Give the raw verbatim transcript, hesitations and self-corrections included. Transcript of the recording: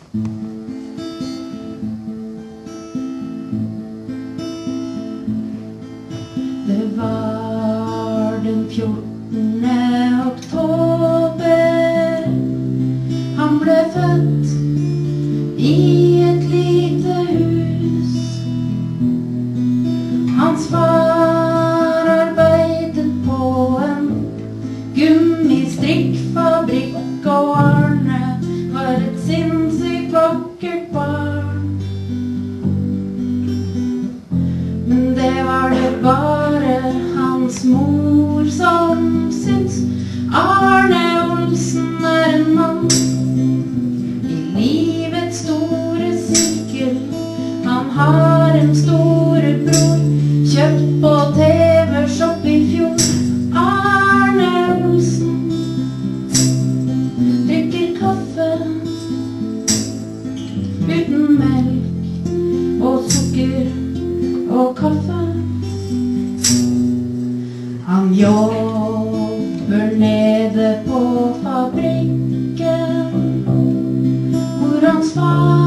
Det var den fjortende oktober. Han ble født i et lite hus. Hans far arbeidet på en gummistrikkfabrikk, og Arne var et sinnssykt vakkert barn. Men det var det bare hans mor som syns. Arne Olsen er en mann i livets store sirkel. Han har en storebror, kjøpt på T V-shop i fjor. Arne Olsen drikker kaffe uten melk og sukker og kaffe. Han jobber nede på fabrikken hvor hans far